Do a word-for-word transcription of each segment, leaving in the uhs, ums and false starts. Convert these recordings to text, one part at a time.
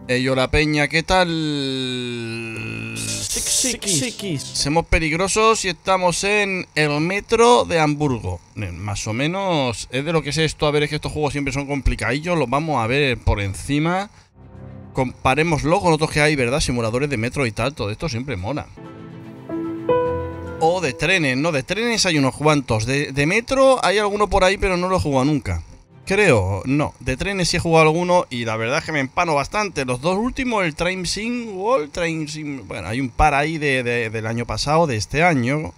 Ello la peña, ¿qué tal? Somos peligrosos y estamos en el metro de Hamburgo. Más o menos es de lo que es esto. A ver, es que estos juegos siempre son complicadillos. Los vamos a ver por encima. Comparémoslo con otros que hay, ¿verdad? Simuladores de metro y tal. Todo esto siempre mola. O de trenes, ¿no? De trenes hay unos cuantos. De, de metro hay alguno por ahí, pero no lo he jugado nunca. Creo, no. De trenes sí he jugado alguno y la verdad es que me empano bastante. Los dos últimos, el Train Sim World, Train Sim... Bueno, hay un par ahí de, de, del año pasado, de este año.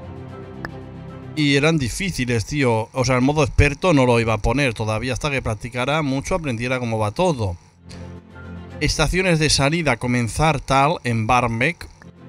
Y eran difíciles, tío. O sea, el modo experto no lo iba a poner todavía hasta que practicara mucho, aprendiera cómo va todo. Estaciones de salida, comenzar tal en Barmbek.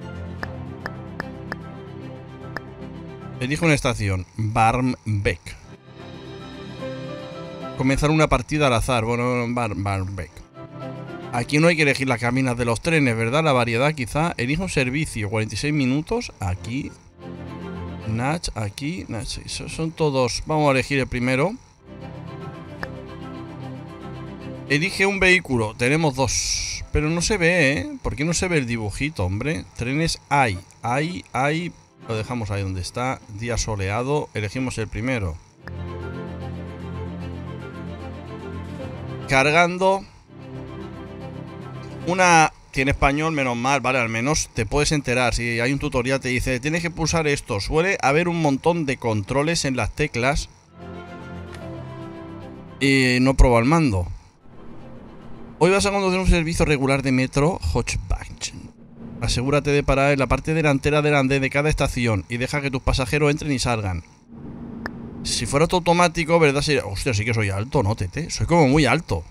Elijo una estación, Barmbek. Comenzar una partida al azar. Bueno, Bar Barmbek. Aquí no hay que elegir las caminas de los trenes, ¿verdad? La variedad quizá. Elijo servicio, cuarenta y seis minutos. Aquí. Natch, aquí. Natch. Son todos. Vamos a elegir el primero. Elige un vehículo. Tenemos dos. Pero no se ve, ¿eh? ¿Por qué no se ve el dibujito, hombre? Trenes hay. Hay, hay. Lo dejamos ahí donde está. Día soleado. Elegimos el primero. Cargando. Una que en español, menos mal, vale, al menos te puedes enterar. Si hay un tutorial te dice, tienes que pulsar esto. Suele haber un montón de controles en las teclas. Y no probo el mando. Hoy vas a conducir un servicio regular de metro Hotchback. Asegúrate de parar en la parte delantera del andén de cada estación y deja que tus pasajeros entren y salgan. Si fuera todo automático, ¿verdad? Sería... Hostia, sí que soy alto, ¿no, Tete? Soy como muy alto.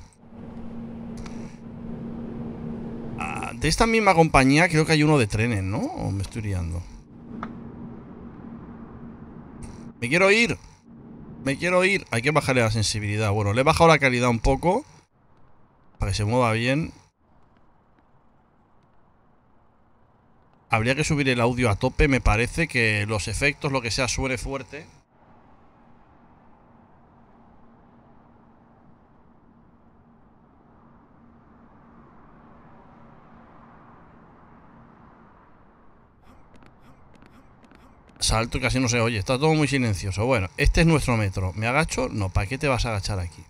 Ah, de esta misma compañía creo que hay uno de trenes, ¿no? ¿O me estoy liando? Me quiero ir. Me quiero ir. Hay que bajarle la sensibilidad. Bueno, le he bajado la calidad un poco para que se mueva bien. Habría que subir el audio a tope. Me parece que los efectos, lo que sea, suene fuerte. Salto y casi no se oye. Está todo muy silencioso. Bueno, este es nuestro metro. ¿Me agacho? No, ¿para qué te vas a agachar aquí?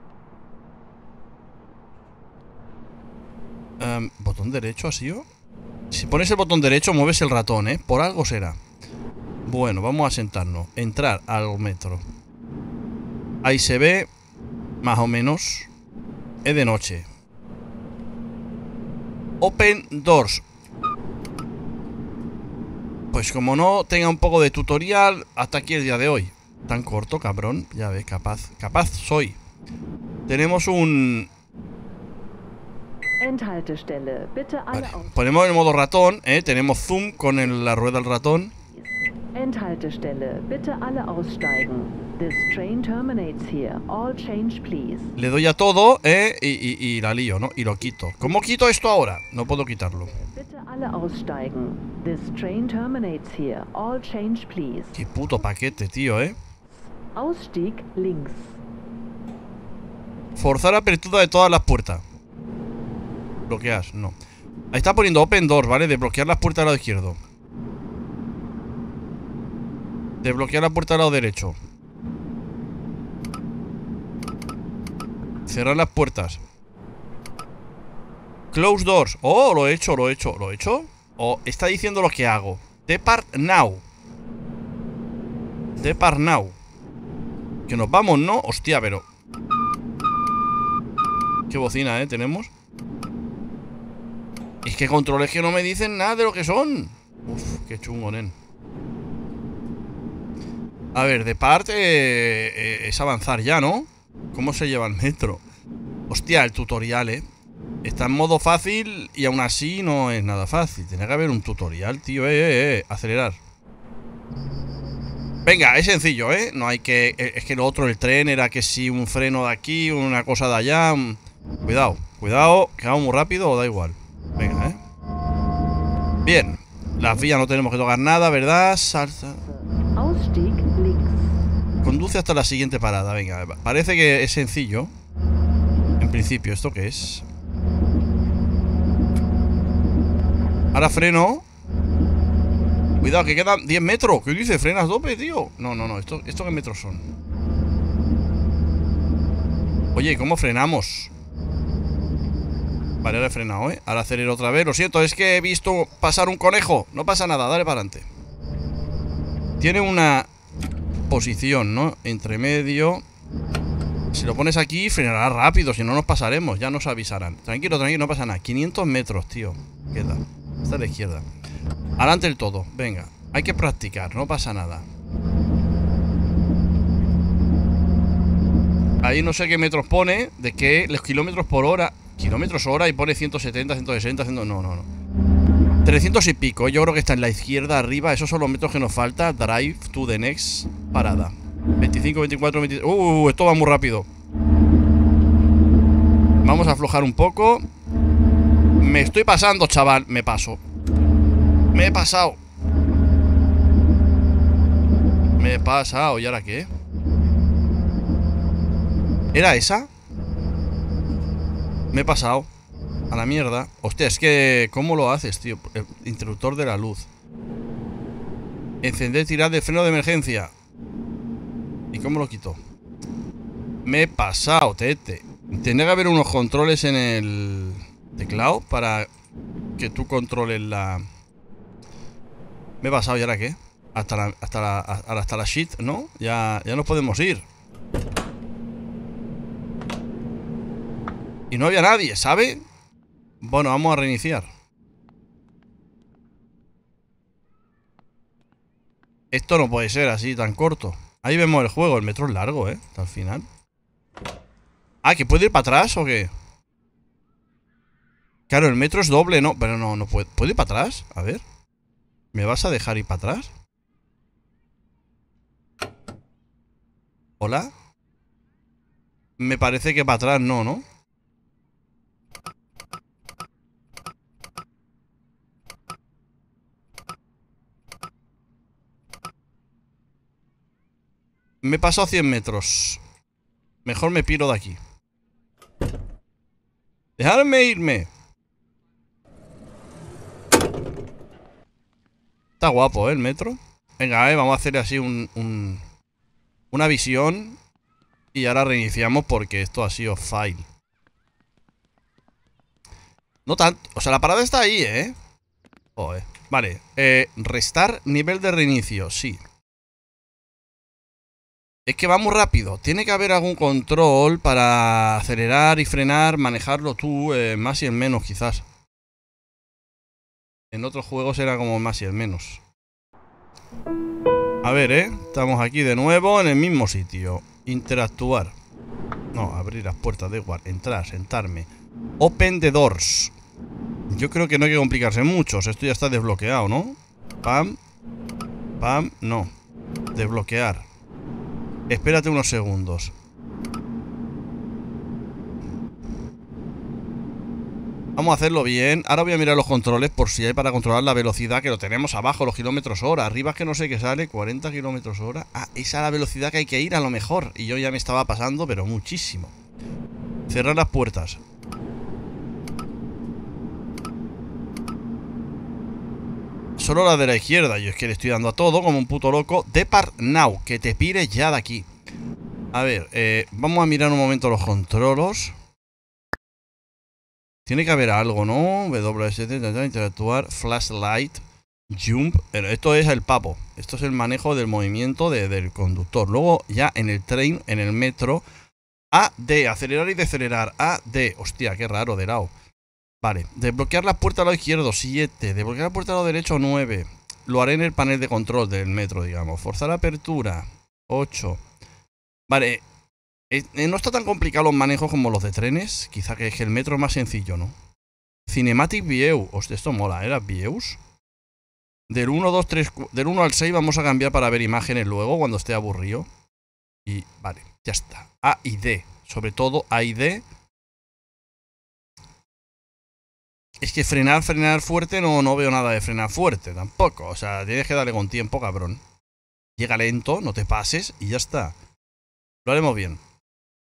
Um, ¿Botón derecho ha sido? Si pones el botón derecho mueves el ratón, ¿eh? Por algo será. Bueno, vamos a sentarnos. Entrar al metro. Ahí se ve. Más o menos. Es de noche. Open Doors. Pues como no tenga un poco de tutorial, hasta aquí el día de hoy. Tan corto, cabrón. Ya ves, capaz. Capaz soy. Tenemos un... Vale. Ponemos el modo ratón, ¿eh? Tenemos zoom con el, la rueda del ratón. Le doy a todo, ¿eh? Y, y, y la lío, ¿no? Y lo quito. ¿Cómo quito esto ahora? No puedo quitarlo. Qué puto paquete, tío, ¿eh? Forzar apertura de todas las puertas. Bloquear, no. Ahí está poniendo open doors, ¿vale? Desbloquear las puertas del lado izquierdo. Desbloquear la puerta del lado derecho. Cerrar las puertas. Close doors. Oh, lo he hecho, lo he hecho. ¿Lo he hecho? Oh, está diciendo lo que hago. Depart now. Depart now. Que nos vamos, ¿no? Hostia, pero... Qué bocina, ¿eh? Tenemos. Es que controles que no me dicen nada de lo que son. Uf, qué chungo, nen. A ver, de parte eh, eh, es avanzar ya, ¿no? ¿Cómo se lleva el metro? Hostia, el tutorial, ¿eh? Está en modo fácil y aún así no es nada fácil. Tiene que haber un tutorial, tío. Eh, eh, eh. Acelerar. Venga, es sencillo, ¿eh? No hay que... Es que lo otro, el tren, era que si un freno de aquí, una cosa de allá... Cuidado, cuidado, que vamos muy rápido o da igual. Venga, ¿eh? Bien. Las vías no tenemos que tocar nada, ¿verdad? Salsa. Conduce hasta la siguiente parada, venga. Parece que es sencillo. En principio, ¿esto qué es? Ahora freno. Cuidado, que quedan diez metros. ¿Qué dice? ¿Frenas doble, tío? No, no, no. ¿Esto, esto qué metros son? Oye, ¿cómo frenamos? Vale, ahora he frenado, ¿eh? Ahora acelero otra vez. Lo siento, es que he visto pasar un conejo. No pasa nada, dale para adelante. Tiene una posición, ¿no? Entre medio. Si lo pones aquí, frenará rápido. Si no, nos pasaremos. Ya nos avisarán. Tranquilo, tranquilo, no pasa nada. quinientos metros, tío. Queda. Está a la izquierda. Adelante del todo. Venga. Hay que practicar. No pasa nada. Ahí no sé qué metros pone. De qué. Los kilómetros por hora. Kilómetros hora y pone ciento setenta, ciento sesenta, ciento... No, no, no. trescientos y pico. Yo creo que está en la izquierda arriba. Esos son los metros que nos falta. Drive to the next parada. veinticinco, veinticuatro, veintitrés. Uh, esto va muy rápido. Vamos a aflojar un poco. Me estoy pasando, chaval. Me paso. Me he pasado. Me he pasado. ¿Y ahora qué? ¿Era esa? Me he pasado. A la mierda. Hostia, es que... ¿Cómo lo haces, tío? El interruptor de la luz. Encender, tirar de freno de emergencia. ¿Y cómo lo quito? Me he pasado, tete. Tendría que haber unos controles en el teclado para que tú controles la... Me he pasado, ¿y ahora qué? Hasta la, hasta la, hasta la shit, ¿no? Ya, ya nos podemos ir. Y no había nadie, ¿sabe? Bueno, vamos a reiniciar. Esto no puede ser así tan corto. Ahí vemos el juego, el metro es largo, ¿eh? Hasta el final. Ah, ¿que puede ir para atrás o qué? Claro, el metro es doble, ¿no? Pero no, no puede. ¿Puede ir para atrás? A ver. ¿Me vas a dejar ir para atrás? ¿Hola? Me parece que para atrás no, ¿no? Me he pasado cien metros. Mejor me piro de aquí. ¡Dejadme irme! Está guapo, ¿eh? El metro. Venga, eh, vamos a hacer así un, un... una visión. Y ahora reiniciamos porque esto ha sido fail. No tanto. O sea, la parada está ahí, ¿eh? Joder. Vale. Eh, restar nivel de reinicio. Sí. Es que va muy rápido. Tiene que haber algún control para acelerar y frenar, manejarlo tú, eh, más y en menos quizás. En otros juegos era como más y en menos. A ver, eh. Estamos aquí de nuevo en el mismo sitio. Interactuar. No, abrir las puertas, da igual. Entrar, sentarme. Open the doors. Yo creo que no hay que complicarse mucho. Esto ya está desbloqueado, ¿no? Pam. Pam. No. Desbloquear. Espérate unos segundos. Vamos a hacerlo bien. Ahora voy a mirar los controles por si hay para controlar la velocidad, que lo tenemos abajo, los kilómetros hora. Arriba es que no sé qué sale, cuarenta kilómetros hora. Ah, esa es la velocidad que hay que ir a lo mejor. Y yo ya me estaba pasando, pero muchísimo. Cerrar las puertas. Solo la de la izquierda. Yo es que le estoy dando a todo como un puto loco. Depart now, que te pires ya de aquí. A ver, eh, vamos a mirar un momento los controlos. Tiene que haber algo, ¿no? W S D, interactuar, flashlight, jump. Esto es el papo. Esto es el manejo del movimiento de, del conductor. Luego ya en el tren, en el metro, A, D, acelerar y decelerar. A, D. Hostia, qué raro, de lado. Vale, desbloquear la puerta al lado izquierdo, siete. Desbloquear la puerta al lado derecho, nueve. Lo haré en el panel de control del metro, digamos. Forzar apertura, ocho. Vale, eh, no está tan complicado los manejos como los de trenes. Quizá que es que el metro es más sencillo, ¿no? Cinematic View. Hostia, esto mola, ¿eh? Las views. Del uno, dos, tres, del uno al seis vamos a cambiar para ver imágenes luego cuando esté aburrido. Y vale, ya está. A y D. Sobre todo A y D. Es que frenar, frenar fuerte, no, no veo nada de frenar fuerte tampoco. O sea, tienes que darle con tiempo, cabrón. Llega lento, no te pases y ya está. Lo haremos bien.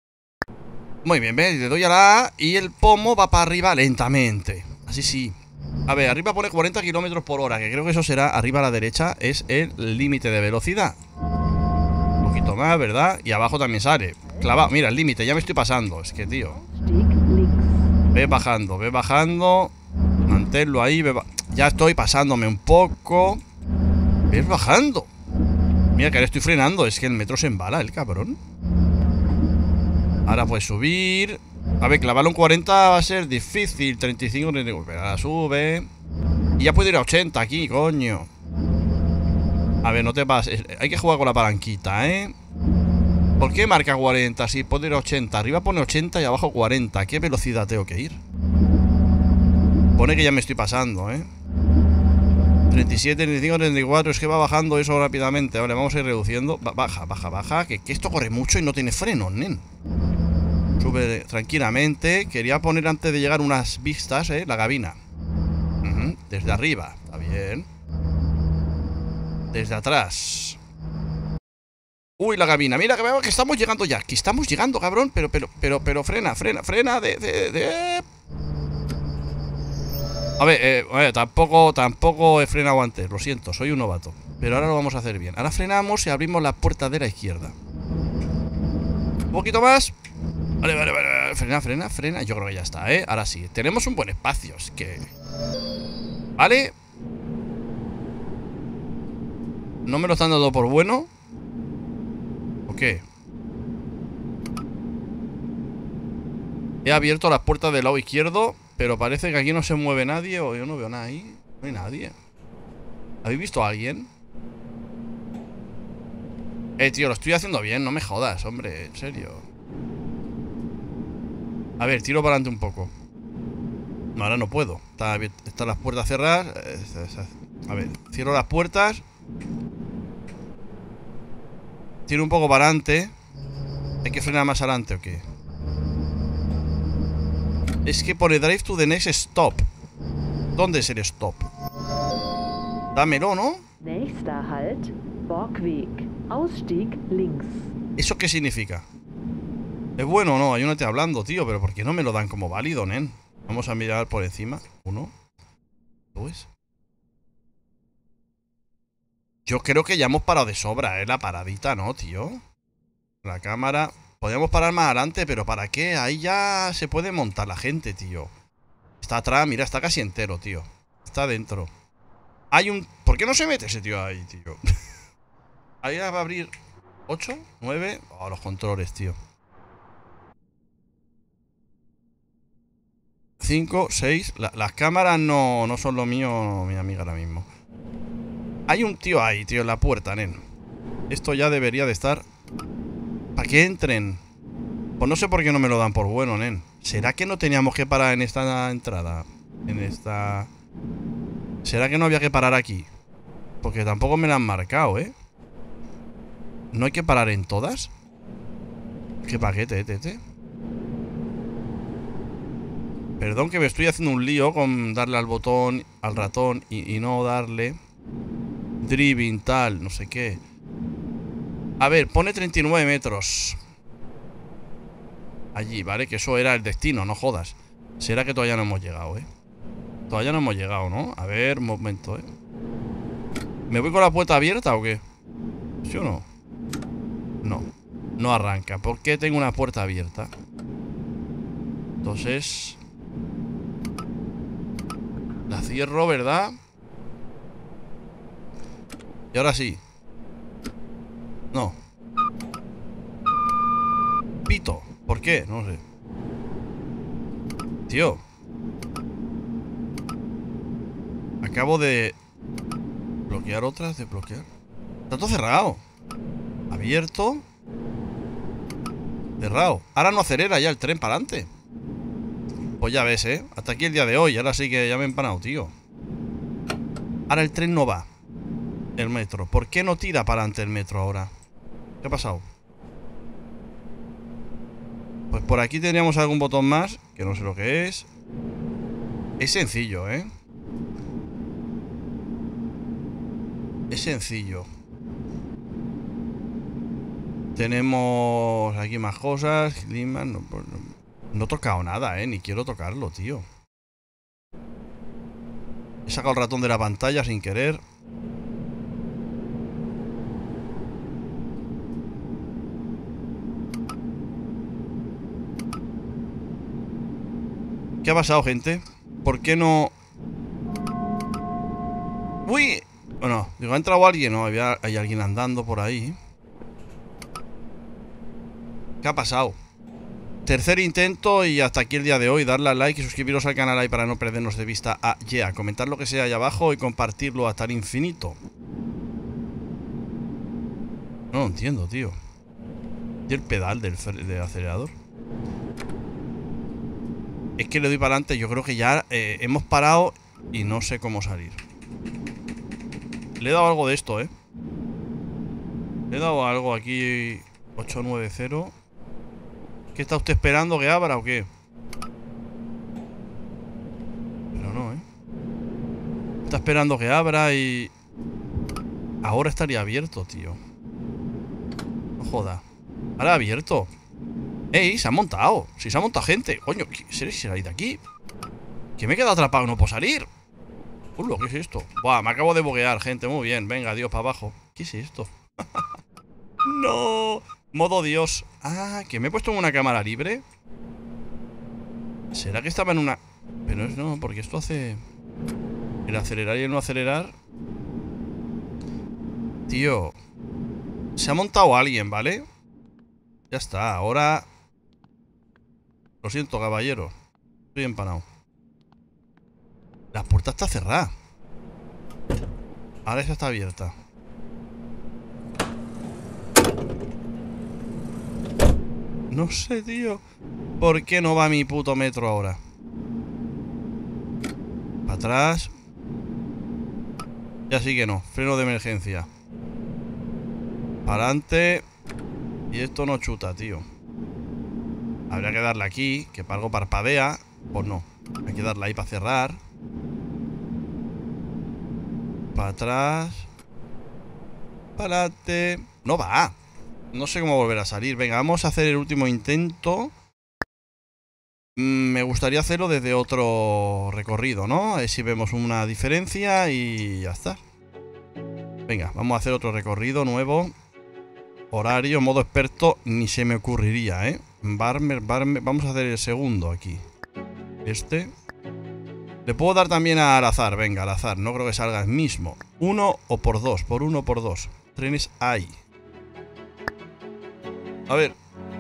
Muy bien, ¿ves? Le doy a la A y el pomo va para arriba lentamente. Así sí. A ver, arriba pone cuarenta kilómetros por hora, que creo que eso será, arriba a la derecha, es el límite de velocidad. Un poquito más, ¿verdad? Y abajo también sale. Clavado, mira, el límite, ya me estoy pasando. Es que, tío. Ve bajando, ve bajando. Manténlo ahí, ve ba... Ya estoy pasándome un poco. Ves bajando. Mira que le estoy frenando, es que el metro se embala, el cabrón. Ahora puedes subir. A ver, clavarlo en cuarenta va a ser difícil. treinta y cinco, treinta y cinco. Pero ahora sube. Y ya puedo ir a ochenta aquí, coño. A ver, no te pases. Hay que jugar con la palanquita, ¿eh? ¿Por qué marca cuarenta? Si puedo ir a ochenta. Arriba pone ochenta y abajo cuarenta. ¿Qué velocidad tengo que ir? Pone que ya me estoy pasando, ¿eh? treinta y siete, treinta y cinco, treinta y cuatro. Es que va bajando eso rápidamente. Vale, vamos a ir reduciendo. Baja, baja, baja. Que, que esto corre mucho y no tiene freno, nen. Sube tranquilamente. Quería poner antes de llegar unas vistas, ¿eh? La cabina. Uh-huh. Desde arriba. Está bien. Desde atrás. Uy, la cabina. Mira que, que estamos llegando ya. Que estamos llegando, cabrón. Pero, pero, pero, pero frena, frena, frena. De, de, de... A ver, eh, eh, tampoco, tampoco he frenado antes. Lo siento, soy un novato. Pero ahora lo vamos a hacer bien. Ahora frenamos y abrimos la puerta de la izquierda. Un poquito más. Vale, vale, vale, frena, frena, frena. Yo creo que ya está, ¿eh? Ahora sí, tenemos un buen espacio. Es que... ¿Vale? ¿No me lo están dando por bueno? ¿O qué? He abierto las puertas del lado izquierdo, pero parece que aquí no se mueve nadie. O yo no veo nada ahí. No hay nadie. ¿Habéis visto a alguien? Eh, tío, lo estoy haciendo bien. No me jodas, hombre, en serio. A ver, tiro para adelante un poco. No, ahora no puedo. Está, están las puertas cerradas. A ver, cierro las puertas. Tiro un poco para adelante. ¿Hay que frenar más adelante o qué? Es que pone drive to the next stop. ¿Dónde es el stop? Dámelo, ¿no? Nächster Halt, Borgweg. Ausstieg links. ¿Eso qué significa? ¿Es bueno o no? Hay uno te hablando, tío. Pero ¿por qué no me lo dan como válido, nen? Vamos a mirar por encima. Uno. Dos. Yo creo que ya hemos parado de sobra, ¿eh? La paradita, ¿no, tío? La cámara. Podríamos parar más adelante, pero ¿para qué? Ahí ya se puede montar la gente, tío. Está atrás, mira, está casi entero, tío. Está dentro. Hay un... ¿Por qué no se mete ese tío ahí, tío? Ahí va a abrir... ¿Ocho? ¿Nueve? Oh, los controles, tío. Cinco, seis. La, las cámaras no, no son lo mío, mi amiga, ahora mismo. Hay un tío ahí, tío, en la puerta, nen. Esto ya debería de estar... ¿Para que entren? Pues no sé por qué no me lo dan por bueno, nen. ¿Será que no teníamos que parar en esta entrada? En esta... ¿Será que no había que parar aquí? Porque tampoco me la han marcado, ¿eh? ¿No hay que parar en todas? ¿Qué paquete, tete? Perdón que me estoy haciendo un lío con darle al botón, al ratón y, y no darle. Driving, tal, no sé qué. A ver, pone treinta y nueve metros. Allí, ¿vale? Que eso era el destino, no jodas. ¿Será que todavía no hemos llegado, eh? Todavía no hemos llegado, ¿no? A ver, un momento, eh. ¿Me voy con la puerta abierta o qué? ¿Sí o no? No, no arranca. ¿Por qué tengo una puerta abierta? Entonces... La cierro, ¿verdad? Y ahora sí. No. Pito. ¿Por qué? No sé. Tío. Acabo de... Bloquear otras, desbloquear. Está todo cerrado. Abierto. Cerrado. Ahora no acelera ya el tren para adelante. Pues ya ves, ¿eh? Hasta aquí el día de hoy. Ahora sí que ya me he empanado, tío. Ahora el tren no va. El metro. ¿Por qué no tira para adelante el metro ahora? ¿Qué ha pasado? Pues por aquí tendríamos algún botón más, que no sé lo que es. Es sencillo, ¿eh? Es sencillo. Tenemos aquí más cosas. Clima, no, no, no he tocado nada, ¿eh? Ni quiero tocarlo, tío. He sacado el ratón de la pantalla sin querer. ¿Qué ha pasado, gente? ¿Por qué no...? ¡Uy! Bueno, digo, ¿ha entrado alguien? No, había, hay alguien andando por ahí. ¿Qué ha pasado? Tercer intento y hasta aquí el día de hoy. Darle a like y suscribiros al canal ahí para no perdernos de vista a yeah. Comentar lo que sea ahí abajo y compartirlo hasta el infinito. No lo entiendo, tío. ¿Y el pedal del, del acelerador? Es que le doy para adelante. Yo creo que ya eh, hemos parado y no sé cómo salir. Le he dado algo de esto, ¿eh? Le he dado algo aquí. ocho nueve cero. ¿Qué está usted esperando? ¿Que abra o qué? Pero no, ¿eh? Está esperando que abra y... Ahora estaría abierto, tío. No joda. Ahora abierto. ¡Ey! Se ha montado. Si se ha montado gente. Coño, ¿se salir de aquí? Que me he quedado atrapado y no puedo salir. Uy, ¿qué es esto? Buah, me acabo de boguear, gente. Muy bien. Venga, Dios, para abajo. ¿Qué es esto? No. Modo Dios. Ah, que me he puesto en una cámara libre. ¿Será que estaba en una...? Pero es no, porque esto hace... El acelerar y el no acelerar. Tío. Se ha montado alguien, ¿vale? Ya está, ahora... Lo siento, caballero. Estoy empanado. La puerta está cerrada. Ahora esa está abierta. No sé, tío. ¿Por qué no va mi puto metro ahora? Para atrás. Ya sí que no. Freno de emergencia. Para adelante. Y esto no chuta, tío. Habría que darle aquí, que para algo parpadea. Pues no. Hay que darle ahí para cerrar. Para atrás. Para adelante. No va. No sé cómo volver a salir. Venga, vamos a hacer el último intento. Mm, me gustaría hacerlo desde otro recorrido, ¿no? A ver si vemos una diferencia y ya está. Venga, vamos a hacer otro recorrido nuevo. Horario, modo experto, ni se me ocurriría, ¿eh? Barmer, barmer. Vamos a hacer el segundo aquí. Este. Le puedo dar también al azar, venga, al azar. No creo que salga el mismo. Uno o por dos, por uno o por dos. Trenes hay. A ver.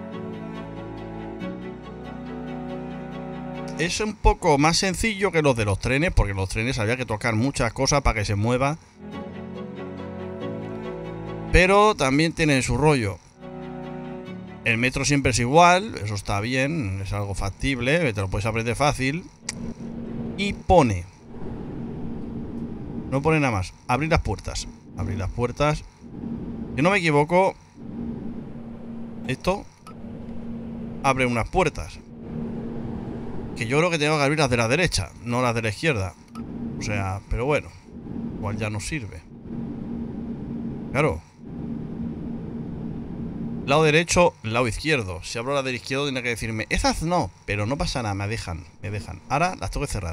Es un poco más sencillo que los de los trenes, porque los trenes había que tocar muchas cosas para que se mueva. Pero también tienen su rollo. El metro siempre es igual, eso está bien, es algo factible, te lo puedes aprender fácil. Y pone... No pone nada más. Abrir las puertas. Abrir las puertas. Si no me equivoco... Esto... Abre unas puertas. Que yo creo que tengo que abrir las de la derecha, no las de la izquierda. O sea, pero bueno. Igual ya no sirve. Claro. Lado derecho, lado izquierdo. Si abro la del izquierdo tiene que decirme esas no, pero no pasa nada, me dejan, me dejan. Ahora las tengo que cerrar.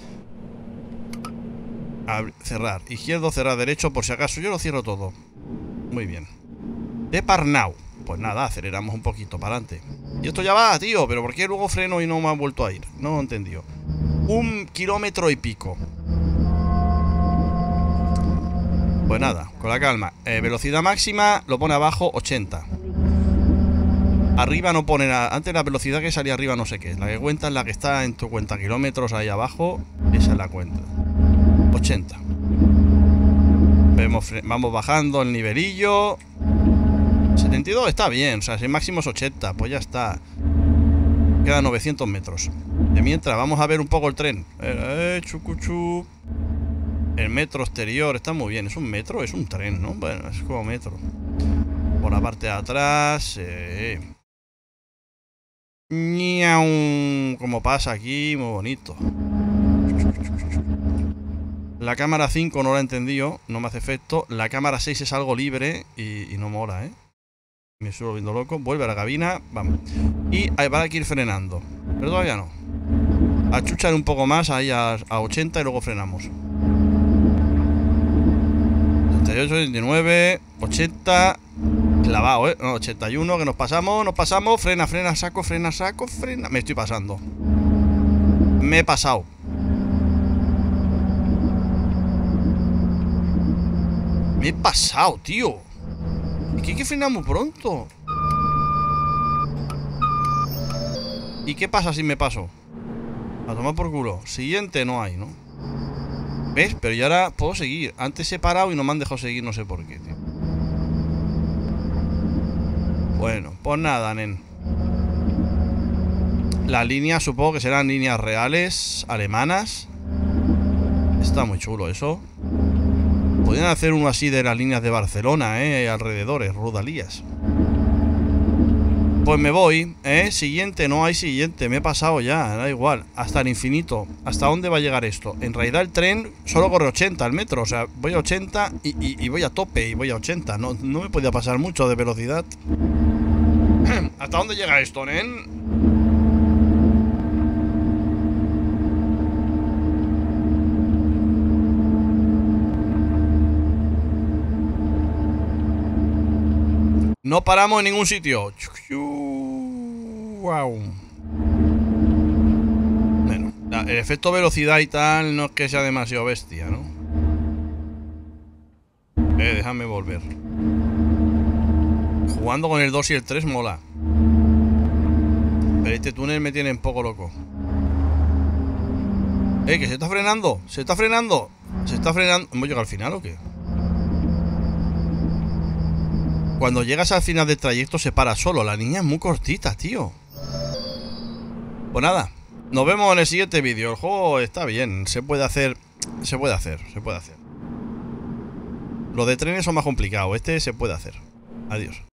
Abrir, cerrar, izquierdo, cerrar, derecho, por si acaso yo lo cierro todo. Muy bien. Depart now. Pues nada, aceleramos un poquito para adelante. Y esto ya va, tío, pero ¿por qué luego freno y no me ha vuelto a ir? No lo he entendido. Un kilómetro y pico. Pues nada, con la calma. eh, Velocidad máxima lo pone abajo ochenta. Arriba no pone nada. Antes la velocidad que salía arriba no sé qué es. La que cuenta es la que está en tu cuenta kilómetros ahí abajo. Esa es la cuenta. ochenta. Vemos, vamos bajando el nivelillo. setenta y dos está bien. O sea, si el máximo es ochenta, pues ya está. Quedan novecientos metros. De mientras, vamos a ver un poco el tren. Eh, chucuchú. El metro exterior está muy bien. ¿Es un metro? Es un tren, ¿no? Bueno, es como metro. Por la parte de atrás. Eh. Ñau. Como pasa aquí, muy bonito. La cámara cinco no la he entendido, no me hace efecto. La cámara seis es algo libre y, y no mola, ¿eh? Me estoy volviendo loco. Vuelve a la cabina, vamos. Y ahí va a ir frenando. Pero todavía no. Achuchar un poco más ahí a, a ochenta y luego frenamos. y ocho, setenta y nueve, ochenta. Clavado, ¿eh? No, ochenta y uno, que nos pasamos, nos pasamos. Frena, frena, saco, frena, saco, frena. Me estoy pasando. Me he pasado. Me he pasado, tío. Es que hay que frenar muy pronto. ¿Y qué pasa si me paso? A tomar por culo. Siguiente no hay, ¿no? ¿Ves? Pero yo ahora puedo seguir. Antes he parado y no me han dejado seguir, no sé por qué, tío. Bueno, pues nada, nen. Las líneas supongo que serán líneas reales, alemanas. Está muy chulo eso. Podrían hacer uno así de las líneas de Barcelona, eh, alrededores, rodalías. Pues me voy, eh. Siguiente, no hay siguiente. Me he pasado ya, da igual. Hasta el infinito. ¿Hasta dónde va a llegar esto? En realidad el tren solo corre ochenta al metro. O sea, voy a ochenta y, y, y voy a tope y voy a ochenta. No, no me podía pasar mucho de velocidad. ¿Hasta dónde llega esto, nen? No paramos en ningún sitio. Wow. Bueno, el efecto velocidad y tal no es que sea demasiado bestia, ¿no? Eh, déjame volver. Jugando con el dos y el tres mola. Pero este túnel me tiene un poco loco. Eh, que se está frenando. Se está frenando. Se está frenando. ¿Hemos llegado al final o qué? Cuando llegas al final del trayecto se para solo. La línea es muy cortita, tío. Pues nada, nos vemos en el siguiente vídeo. El juego está bien, se puede hacer. Se puede hacer, se puede hacer. Los de trenes son más complicados. Este se puede hacer. Adiós.